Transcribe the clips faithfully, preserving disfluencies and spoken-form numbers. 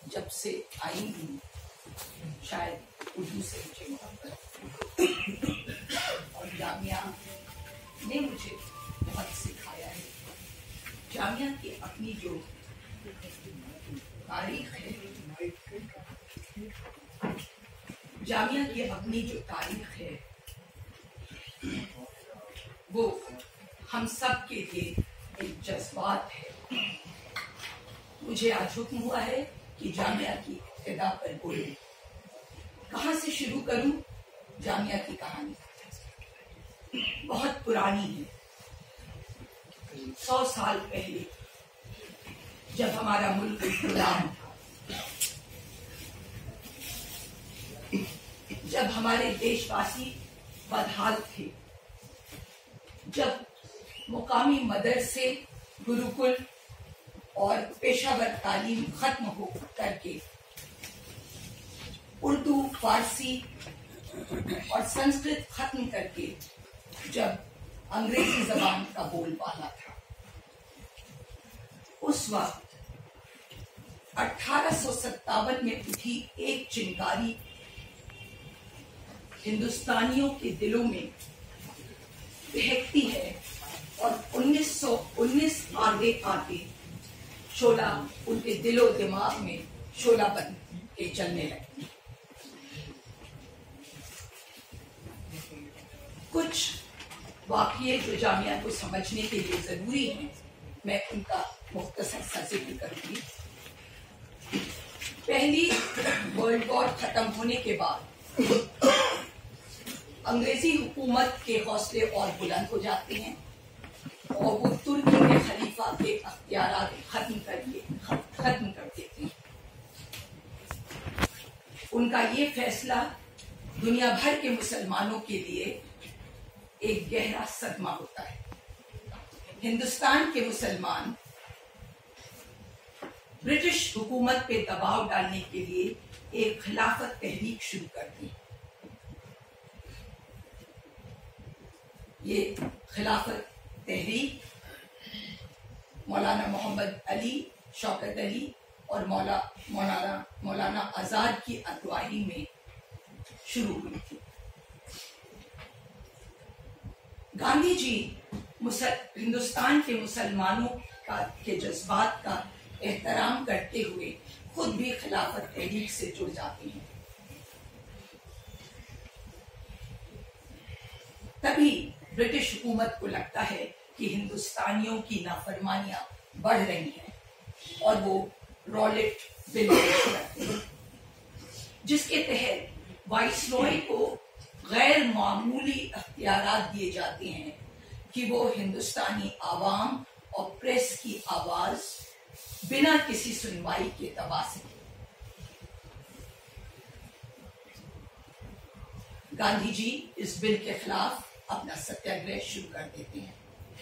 जब से आई हूँ शायद उर्दू से मुझे मोहब्बत और जामिया ने मुझे बहुत सिखाया है। जामिया की अपनी जो तारीख है, जामिया की अपनी जो तारीख है वो हम सब के लिए एक जज्बात है। मुझे आज हुक्म हुआ है कि जामिया की इब्तिदा पर बोलूं। कहाँ से शुरू करूं? जामिया की कहानी बहुत पुरानी है। सौ साल पहले जब हमारा मुल्क गुलाम था, जब हमारे देशवासी बदहाल थे, जब मुकामी मदरसे, गुरुकुल और पेशावर तालीम खत्म हो करके उर्दू, फारसी और संस्कृत खत्म करके जब अंग्रेजी जबान का बोलबाला था, उस वक्त अठारह सौ सत्तावन में उठी एक चिंगारी हिंदुस्तानियों के दिलों में दहकती है और उन्नीस सौ उन्नीस आगे आगे शोला उनके दिलो दिमाग में शोला बन के चलने लगी। कुछ वाक़ये जो जामिया को समझने के लिए जरूरी हैं, मैं उनका मुख्तसर सा जिक्र करूंगी। पहली वर्ल्ड वॉर खत्म होने के बाद अंग्रेजी हुकूमत के हौसले और बुलंद हो जाते हैं और वो तुर्की के खलीफा के अख्तियारात खत्म कर दिए खत्म कर देते हैं। उनका ये फैसला दुनिया भर के मुसलमानों के लिए एक गहरा सदमा होता है। हिंदुस्तान के मुसलमान ब्रिटिश हुकूमत पे दबाव डालने के लिए एक खिलाफत तहरीक शुरू कर दी। ये खिलाफत तहरीक मौलाना मोहम्मद अली, शौकत अली और मौला मौलाना मौलाना आजाद की अगुवाई में शुरू हुई थी। गांधी जी हिंदुस्तान के मुसलमानों का के जज्बात का एहतराम करते हुए खुद भी खिलाफत तहरीक से जुड़ जाते हैं। तभी ब्रिटिश हुकूमत को लगता है कि हिंदुस्तानियों की नाफरमानियां बढ़ रही हैं और वो रॉलेट बिल पेश करते हैं, जिसके तहत वाइसरॉय को गैर मामूली अख्तियारात दिए जाते हैं कि वो हिंदुस्तानी आवाम और प्रेस की आवाज बिना किसी सुनवाई के दबा सके। गांधी जी इस बिल के खिलाफ अपना सत्याग्रह शुरू कर देते हैं।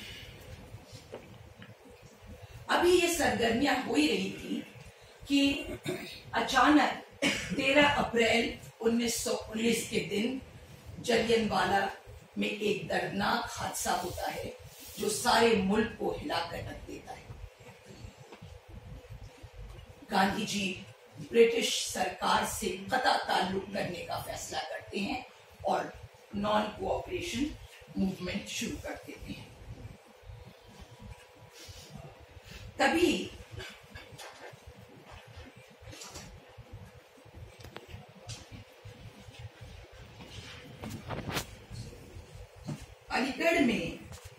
अभी ये सरगर्मियां हो ही रही थी कि अचानक तेरह अप्रैल उन्नीस सौ उन्नीस के दिन जलियनवाला में एक दर्दनाक हादसा होता है जो सारे मुल्क को हिलाकर रख देता है। गांधी जी ब्रिटिश सरकार से कतई ताल्लुक करने का फैसला करते हैं और नॉन कोऑपरेशन मूवमेंट शुरू कर देते हैं। तभी अलीगढ़ में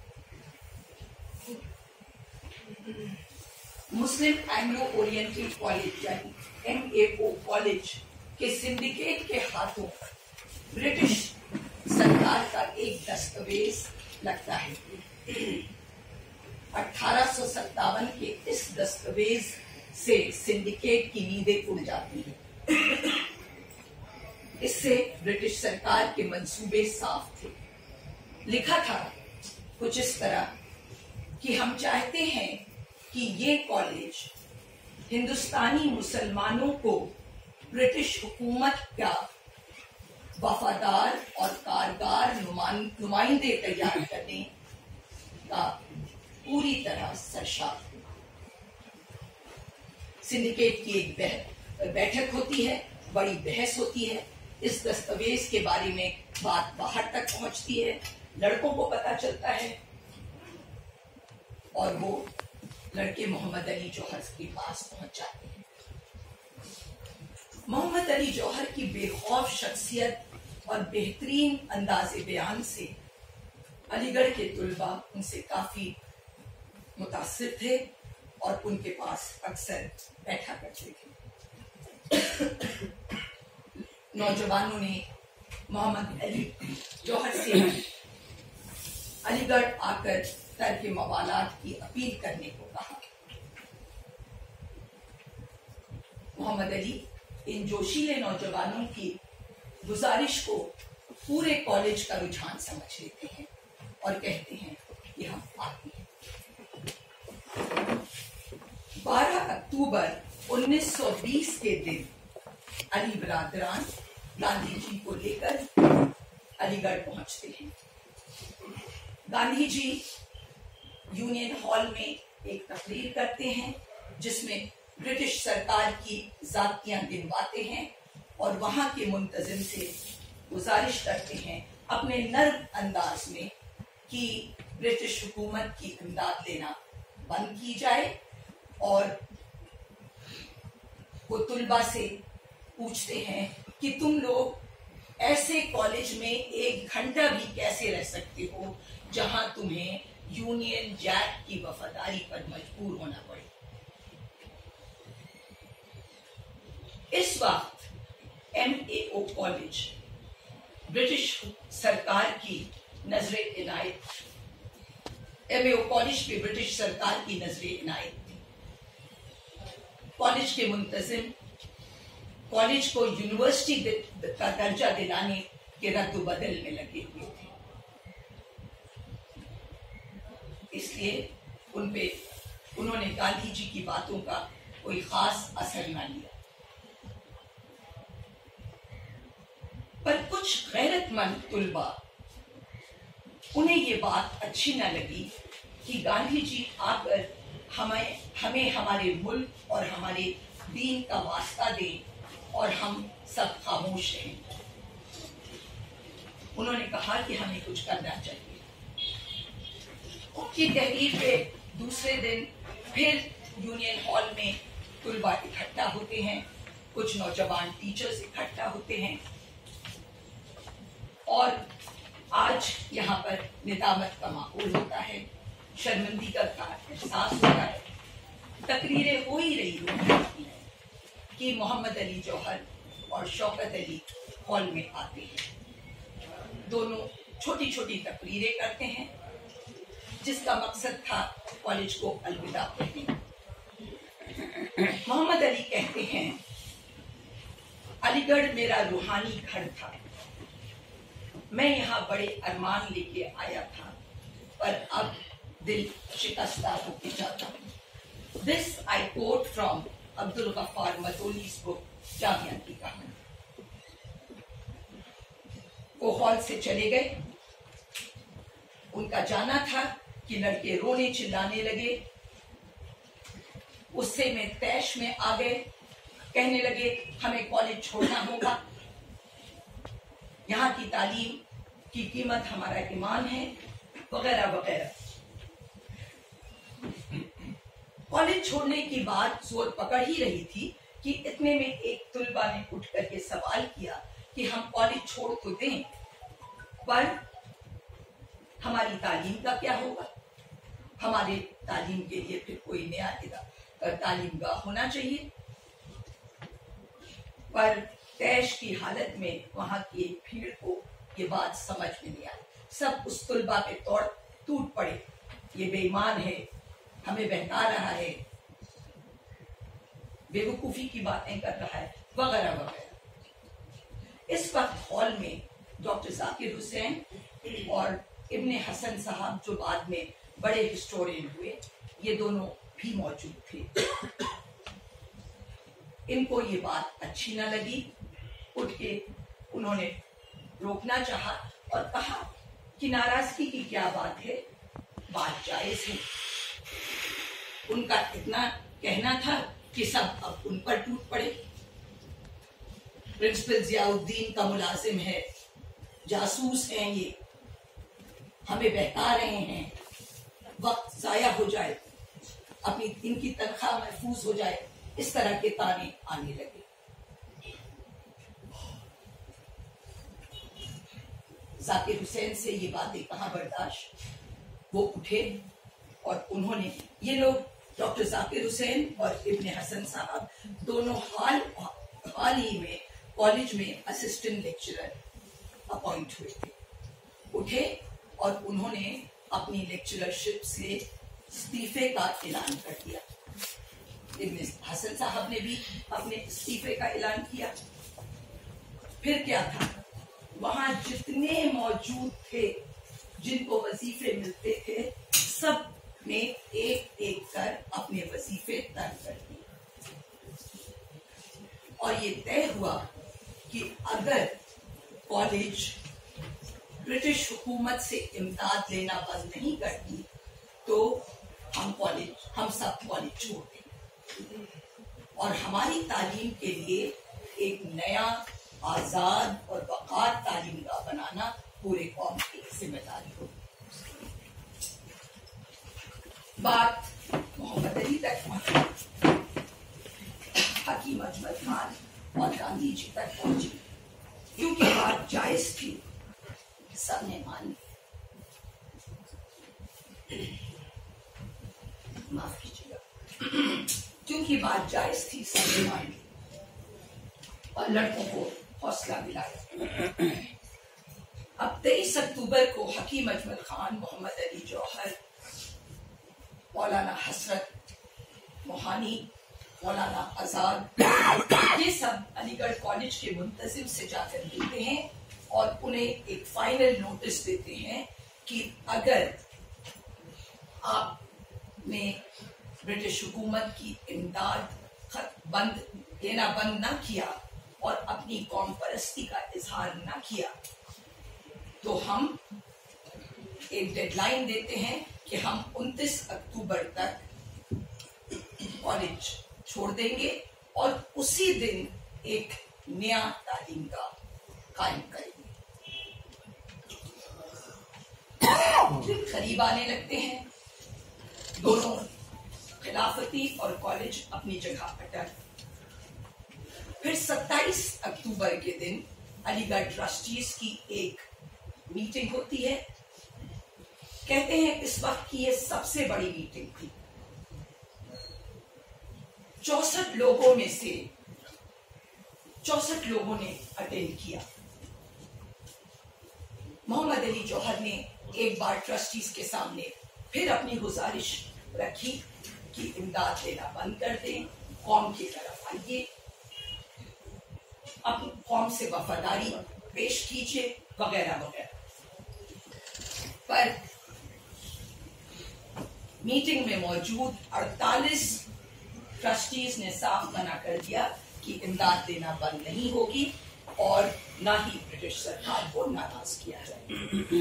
मुस्लिम एंग्लो ओरिएंटल कॉलेज यानी एम ए ओ कॉलेज के सिंडिकेट के हाथों ब्रिटिश सरकार का एक दस्तावेज लगता है। अठारह सौ सत्तावन के इस दस्तावेज से सिंडिकेट की नींदें उड़ जाती हैं। इससे ब्रिटिश सरकार के मंसूबे साफ थे। लिखा था कुछ इस तरह कि हम चाहते हैं कि ये कॉलेज हिंदुस्तानी मुसलमानों को ब्रिटिश हुकूमत का वफादार और कारगर नुमाइंदे तैयार करने का पूरी तरह सरशार। सिंडिकेट की एक बैठक होती है, बड़ी बहस होती है, इस दस्तावेज के बारे में बात बाहर तक पहुंचती है, लड़कों को पता चलता है और वो लड़के मोहम्मद अली जौहर के पास पहुंच जाते हैं। मोहम्मद अली जौहर की बेखौफ शख्सियत और बेहतरीन अंदाज़े बयान से अलीगढ़ के तुलबा उनसे काफी मुतासिर थे और उनके पास अक्सर बैठा करते थे। नौजवानों ने मोहम्मद अली जौहर से अलीगढ़ आकर तर्क मवालात की अपील करने को कहा। मोहम्मद अली इन जोशीले नौजवानों की गुजारिश को पूरे कॉलेज का रुझान समझ लेते हैं और कहते हैं कि हम आते हैं। बारह अक्टूबर उन्नीस सौ बीस के दिन अली बरादरान गांधी जी को लेकर अलीगढ़ पहुंचते हैं। गांधी जी यूनियन हॉल में एक तकरीर करते हैं जिसमें ब्रिटिश सरकार की ज़ातियां गिनवाते हैं और वहां के मुंतजिम से गुजारिश करते हैं अपने नर्म अंदाज में कि ब्रिटिश हुकूमत की इमदाद लेना बंद की जाए, और वो तुलबा से पूछते हैं कि तुम लोग ऐसे कॉलेज में एक घंटा भी कैसे रह सकते हो जहां तुम्हें यूनियन जैक की वफादारी पर मजबूर होना पड़े। इस वक्त M A O College British सरकार की नजरे इनायत एम ए ओ कॉलेज पे ब्रिटिश सरकार की नजरे इनायत थी। कॉलेज के मुंतजिम कॉलेज को यूनिवर्सिटी का दर्जा दिलाने के रद्द बदल में लगे हुए थे, इसलिए उन पे उन्होंने गांधी जी की बातों का कोई खास असर न लिया। पर कुछ गैरतमंद तुलबा, उन्हें ये बात अच्छी न लगी कि गांधी जी आकर हमें हमें हमारे मुल्क और हमारे दीन का वास्ता दें और हम सब खामोश रहें। उन्होंने कहा कि हमें कुछ करना चाहिए। उनकी तहरीर पे दूसरे दिन फिर यूनियन हॉल में तुलबा इकट्ठा होते हैं, कुछ नौजवान टीचर्स इकट्ठा होते हैं और आज यहाँ पर निदामत का माहौल होता है, शर्मिंदगी का एहसास होता है। तकरीरें हो ही रही होती है कि मोहम्मद अली जौहर और शौकत अली हॉल में आते हैं। दोनों छोटी छोटी तकरीरें करते हैं जिसका मकसद था कॉलेज को अलविदा कहना। मोहम्मद अली कहते हैं, अलीगढ़ मेरा रूहानी घर था, मैं यहाँ बड़े अरमान लेके आया था, पर अब दिल शिकस्ता होके जाता हूँ। This I quote from Abdul Ghaffar Madholi's book Jamia Ki Kahani. वो हॉल से चले गए। उनका जाना था कि लड़के रोने चिल्लाने लगे। उससे में तैश में आ गए, कहने लगे हमें कॉलेज छोड़ना होगा, यहाँ की तालीम की कीमत हमारा ईमान है, वगैरह वगैरह। कॉलेज छोड़ने की बात जोर पकड़ ही रही थी कि इतने में एक तुलबा ने उठ करके सवाल किया कि हम कॉलेज छोड़ तो दें, पर हमारी तालीम का क्या होगा? हमारे तालीम के लिए फिर कोई नया तालीम गाह होना चाहिए। पर तैश की हालत में वहां की एक भीड़ को ये बात समझ में नहीं आई। सब उस तुलबा पे तोड़ टूट पड़े, ये बेईमान है, हमें बहका रहा है, बेवकूफी की बातें कर रहा है, वगैरह वगैरह। इस वक्त हॉल में डॉक्टर जाकिर हुसैन और इब्ने हसन साहब, जो बाद में बड़े हिस्टोरियन हुए, ये दोनों भी मौजूद थे। इनको ये बात अच्छी न लगी। उठ के उन्होंने रोकना चाहा और कहा कि नाराजगी की क्या बात है, बात जायज है। उनका इतना कहना था कि सब अब उन पर टूट पड़े। प्रिंसिपल जियाउद्दीन का मुलाजिम है, जासूस हैं ये, हमें बहका रहे हैं, वक्त जाया हो जाए, अपनी इनकी तनख्वाह महफूज हो जाए, इस तरह के ताने आने लगे। जाकिर हुसैन से ये बातें कहाँ बर्दाश्त, वो उठे और उन्होंने, ये लोग डॉक्टर जाकिर हुसैन और इब्ने हसन साहब दोनों हाल हाल ही में कॉलेज में असिस्टेंट लेक्चरर अपॉइंट हुए थे, उठे और उन्होंने अपनी लेक्चररशिप से इस्तीफे का ऐलान कर दिया। इब्ने हसन साहब ने भी अपने इस्तीफे का ऐलान किया। फिर क्या था, वहां जितने मौजूद थे, जिनको वजीफे मिलते थे, सब ने एक एक कर अपने वजीफे तर्क कर दिए और ये तय हुआ कि अगर कॉलेज ब्रिटिश हुकूमत से इमदाद लेना बंद नहीं करती तो हम कॉलेज हम सब कॉलेज छोड़ देंगे और हमारी तालीम के लिए एक नया आजाद और वकार तालीम का बनाना पूरे कौम की जिम्मेदारी होगी। बात मोहम्मद अली तक पहुंची, हकीम अजमल खान और गांधी जी तक पहुंची। क्योंकि बात जायज थी, सबने मान माफ कीजिएगा, क्योंकि बात जायज थी, सबने मान ली और लड़कों को हौसला मिलाया। अब तेईस अक्टूबर को हकीम अजमल खान, मोहम्मद अली जौहर, मौलाना हसरत मोहानी, मौलाना आजाद, ये सब अलीगढ़ कॉलेज के मुंतजिम से जाकर मिलते हैं और उन्हें एक फाइनल नोटिस देते हैं कि अगर आपने ब्रिटिश हुकूमत की इमदाद खत बंद लेना बंद ना किया और अपनी कौम परस्ती का इजहार ना किया तो हम एक डेडलाइन देते हैं कि हम उनतीस अक्टूबर तक कॉलेज छोड़ देंगे और उसी दिन एक नया तालीम का कायम करेंगे। दिन करीब आने लगते हैं, दोनों खिलाफती और कॉलेज अपनी जगह अटल। फिर सत्ताईस अक्टूबर के दिन अलीगढ़ ट्रस्टीज की एक मीटिंग होती है। कहते हैं इस वक्त की ये सबसे बड़ी मीटिंग थी। चौसठ लोगों में से चौसठ लोगों ने अटेंड किया। मोहम्मद अली जौहर ने एक बार ट्रस्टीज के सामने फिर अपनी गुजारिश रखी कि इमदाद देना बंद कर दें, कौम की तरफ आइए, अपनी कौम से वफादारी पेश कीजिए, वगैरह वगैरह। पर मीटिंग में मौजूद अड़तालीस ट्रस्टीज ने साफ मना कर दिया कि इमदाद देना बंद नहीं होगी और ना ही ब्रिटिश सरकार को नाराज किया जाए।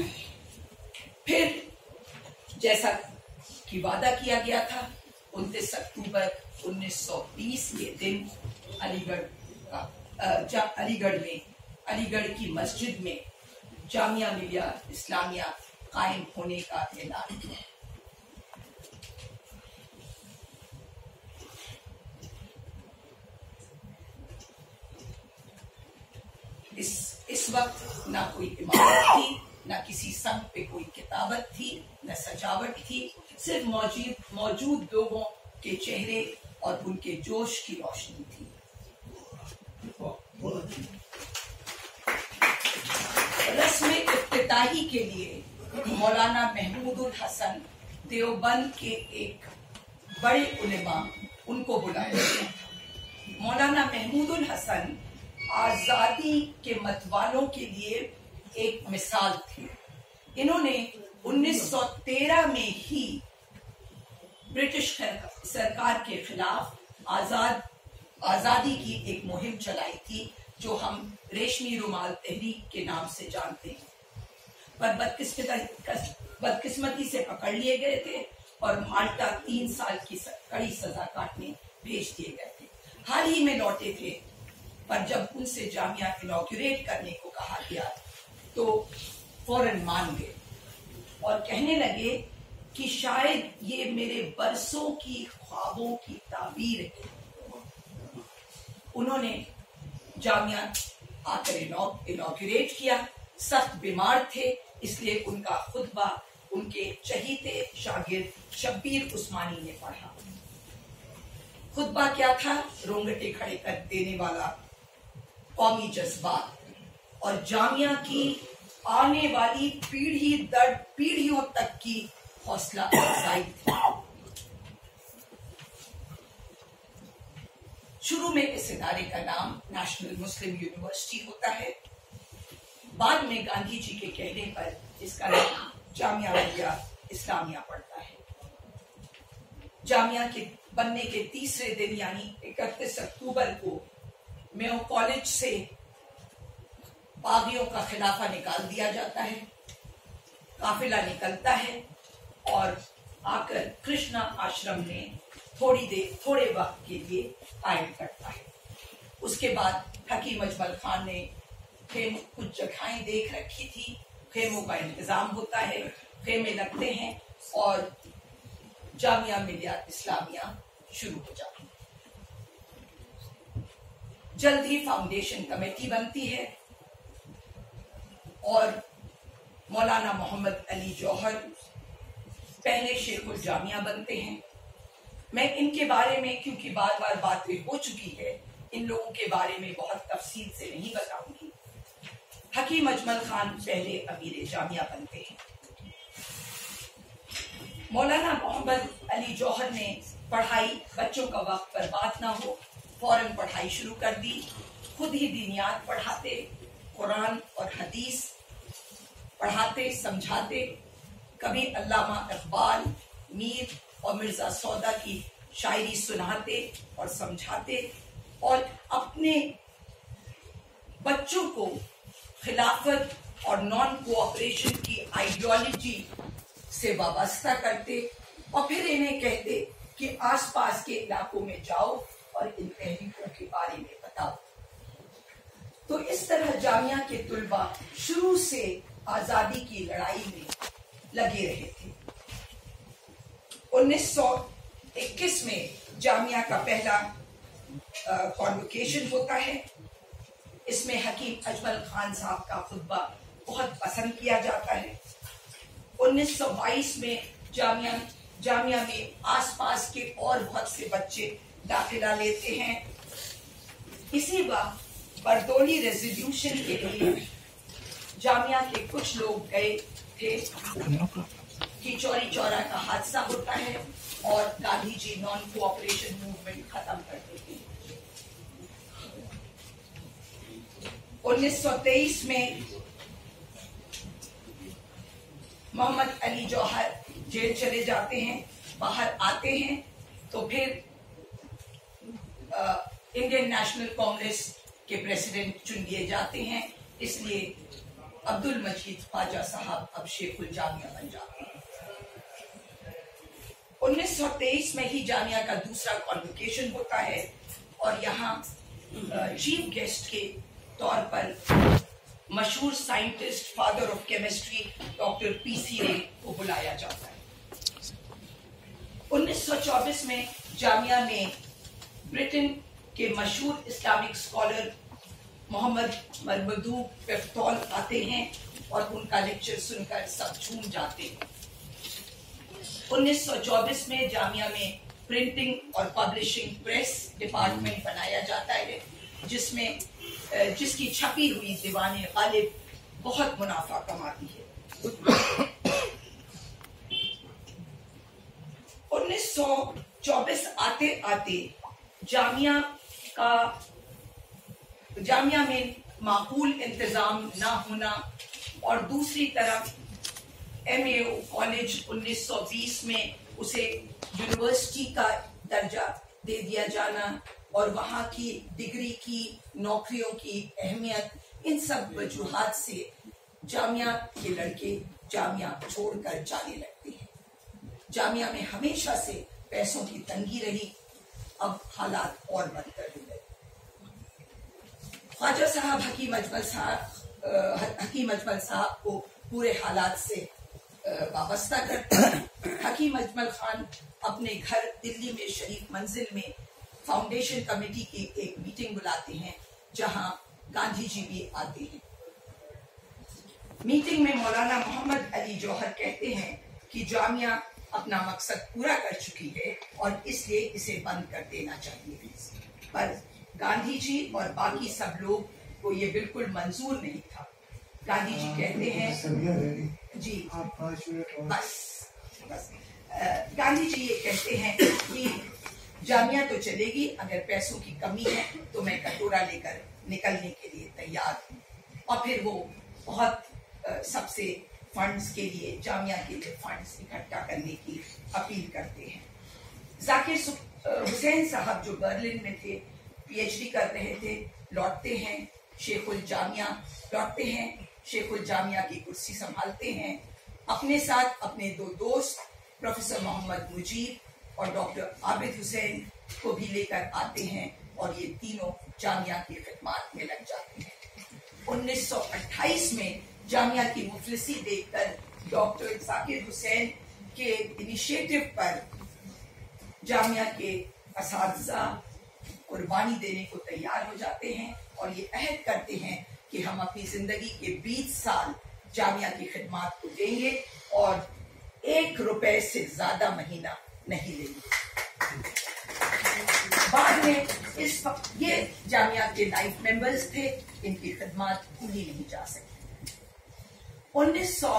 फिर जैसा कि वादा किया गया था, उनतीस अक्टूबर उन्नीस सौ बीस के दिन अलीगढ़ का अलीगढ़ में अलीगढ़ की मस्जिद में जामिया मिलिया इस्लामिया कायम होने का ऐलान किया। इस इस वक्त ना कोई इमारत थी, ना किसी संघ पे कोई किताबत थी, न सजावट थी, सिर्फ मौजूद मौजूद लोगों के चेहरे और उनके जोश की रोशनी थी। रस्म इफ्तिताही के लिए मौलाना महमूद हसन देवबंद के एक बड़े उलेमा उनको बुलाया गया था। मौलाना महमूद हसन आजादी के मतवालों के लिए एक मिसाल थी। इन्होंने उन्नीस सौ तेरह में ही ब्रिटिश सरकार के खिलाफ आजाद आजादी की एक मुहिम चलाई थी, जो हम रेशमी रुमाल तहरीक के नाम से जानते हैं। पर बदकिस्मती बदकिस्मती से पकड़ लिए गए थे और माल्टा तीन साल की कड़ी सजा काटने भेज दिए गए थे। हाल ही में लौटे थे पर जब उनसे जामिया इनॉग्रेट करने को कहा गया तो फौरन मान गए और कहने लगे कि शायद ये मेरे बरसों की ख्वाबों की ताबीर है। उन्होंने जामिया आकर इनॉग्रेट किया, सख्त बीमार थे, इसलिए उनका खुतबा उनके चहीते शागिर्द शब्बीर उस्मानी ने पढ़ा। खुतबा क्या था? रोंगटे खड़े कर देने वाला, कौमी जज्बात और जामिया की आने वाली पीढ़ी दर पीढ़ियों तक की हौसला अफजाई थी। शुरू में इस इदारे का नाम नेशनल मुस्लिम यूनिवर्सिटी होता है, बाद में गांधी जी के कहने पर इसका नाम जामिया मिलिया इस्लामिया पड़ता है। जामिया के बनने के तीसरे दिन यानी इकतीस अक्टूबर को मेयो कॉलेज से बागियों का खिलाफा निकाल दिया जाता है। काफिला निकलता है और आकर कृष्णा आश्रम में थोड़ी देर थोड़े वक्त के लिए कायम करता है। उसके बाद हकीम अजमल खान ने खेम कुछ जगहें देख रखी थी, खेमों का इंतजाम होता है, खेमे लगते हैं और जामिया मिलिया इस्लामिया शुरू हो जाती है। जल्द ही फाउंडेशन कमेटी बनती है और मौलाना मोहम्मद अली जौहर पहले शेखुल जामिया बनते हैं। मैं इनके बारे में, क्योंकि बार बार बातें हो चुकी है, इन लोगों के बारे में बहुत तफसील से नहीं बताऊंगी। हकीम अजमल खान पहले अमीर जामिया बनते हैं। मौलाना मोहम्मद अली जौहर ने पढ़ाई, बच्चों का वक्त बर्बाद ना हो, फौरन पढ़ाई शुरू कर दी। खुद ही दीनियात पढ़ाते, कुरान और हदीस पढ़ाते, समझाते। कभी अल्लामा इकबाल, मीर और मिर्जा सौदा की शायरी सुनाते और समझाते और अपने बच्चों को खिलाफत और नॉन कोऑपरेशन की आइडियोलॉजी से वाबस्ता करते और फिर इन्हें कहते कि आसपास के इलाकों में जाओ और इन तहरीकों के बारे में बताओ। तो इस तरह जामिया के तुलबा शुरू से आजादी की लड़ाई में लगे रहे थे। उन्नीस सौ इक्कीस में जामिया का पहला कॉन्वोकेशन होता है। इसमें हकीम अजमल खान साहब का खुतबा बहुत पसंद किया जाता है। उन्नीस सौ बाईस में जामिया जामिया में आसपास के और बहुत से बच्चे दाखिला लेते हैं। इसी वक्त बरदौली रेजोल्यूशन के लिए जामिया के कुछ लोग गए थे कि चौरी चौरा का हादसा होता है और Gandhi ji non cooperation movement खत्म कर देते हैं। उन्नीस सौ तेईस में मोहम्मद अली जौहर जेल चले जाते हैं, बाहर आते हैं तो फिर इंडियन नेशनल कांग्रेस के प्रेसिडेंट चुन लिए जाते हैं। इसलिए अब्दुल मजीद ख्वाजा साहब अब शेखुल जामिया बन जाते हैं। उन्नीस सौ तेईस में ही जामिया का दूसरा कॉन्वोकेशन होता है और यहाँ चीफ गेस्ट के तौर पर मशहूर scientist, father of chemistry doctor P C Ray को बुलाया जाता है। उन्नीस सौ चौबीस में जामिया में ब्रिटेन के मशहूर Islamic scholar Muhammad Marmaduke Pickthall आते हैं और उनका लेक्चर सुनकर सब झूम जाते हैं। उन्नीस सौ चौबीस में जामिया में प्रिंटिंग और पब्लिशिंग प्रेस डिपार्टमेंट बनाया जाता है, जिसमें जिसकी छपी हुई दीवाने गालिब बहुत मुनाफा कमाती है। उन्नीस सौ चौबीस आते आते जामिया का जामिया में माकूल इंतजाम ना होना और दूसरी तरफ एम ए कॉलेज उन्नीस सौ बीस में उसे यूनिवर्सिटी का दर्जा दे दिया जाना और वहाँ की डिग्री की, नौकरियों की अहमियत, इन सब वजूहात से जामिया के लड़के जामिया छोड़कर जाने लगते हैं। जामिया में हमेशा से पैसों की तंगी रही, अब हालात और बदतर हो गए। ख्वाजा साहब हकीम अजमल साहब हकीम अजमल साहब को पूरे हालात से वाबस्ता करते हैं। हकीम अजमल खान अपने घर दिल्ली में शरीफ मंजिल में फाउंडेशन कमेटी की एक मीटिंग बुलाते हैं जहां गांधी जी भी आते हैं। मीटिंग में मौलाना मोहम्मद अली जौहर कहते हैं कि जामिया अपना मकसद पूरा कर चुकी है और इसलिए इसे बंद कर देना चाहिए, पर गांधी जी और बाकी सब लोग को ये बिल्कुल मंजूर नहीं था। गांधी जी कहते हैं जी बस बस गांधी जी ये कहते हैं कि जामिया तो चलेगी, अगर पैसों की कमी है तो मैं कटोरा लेकर निकलने के लिए तैयार हूँ। और फिर वो बहुत सबसे फंड्स के लिए जामिया के लिए फंड्स इकट्ठा करने की अपील करते हैं। जाकिर हुसैन साहब जो बर्लिन में थे, पीएचडी कर रहे थे, लौटते हैं शेखुल जामिया लौटते हैं शेखुल जामिया की कुर्सी संभालते हैं। अपने साथ अपने दो दोस्त प्रोफेसर मोहम्मद मुजीब और डॉक्टर आबिद हुसैन को भी लेकर आते हैं और ये तीनों जामिया की खिदमत में लग जाते हैं। उन्नीस सौ अट्ठाईस में जामिया की मुफलिसी देखकर डॉक्टर जाकिर हुसैन के इनिशिएटिव पर जामिया के असातिज़ा कुर्बानी देने को तैयार हो जाते हैं और ये अहद करते हैं कि हम अपनी जिंदगी के बीस साल जामिया की खिदमत को देंगे और एक रुपए से ज्यादा महीना नहीं लेंगे। बाद में इस ये जामिया के लाइफ मेंबर्स थे, इनकी खिदमत भूली नहीं जा सकती। उन्नीस सौ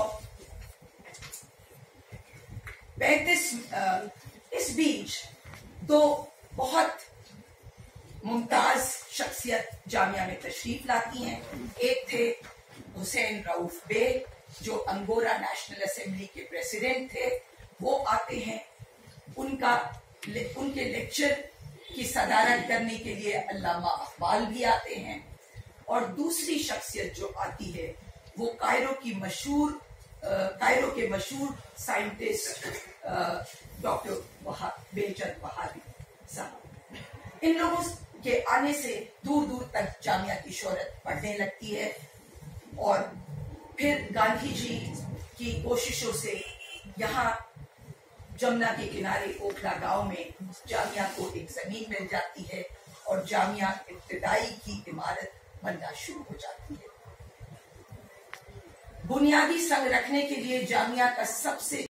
पैंतीस इस बीच दो बहुत मुमताज शख्सियत जामिया में तशरीफ लाती हैं। एक थे हुसैन रऊफ बे जो अंगोरा नेशनल असेंबली के प्रेसिडेंट थे, वो आते हैं। उनका उनके लेक्चर की सदारत करने के लिए अल्लामा अकबाल भी आते हैं। और दूसरी शख्सियत जो आती है वो कायरो की मशहूर कायरो के मशहूर साइंटिस्ट डॉक्टर बेचर वहाबी साहब। इन लोगों के आने से दूर दूर तक जामिया की शोहरत बढ़ने लगती है और फिर गांधी जी की कोशिशों से यहाँ जमुना के किनारे ओखला गांव में जामिया को एक जमीन मिल जाती है और जामिया इब्तदाई की इमारत बनना शुरू हो जाती है। बुनियादी संग रखने के लिए जामिया का सबसे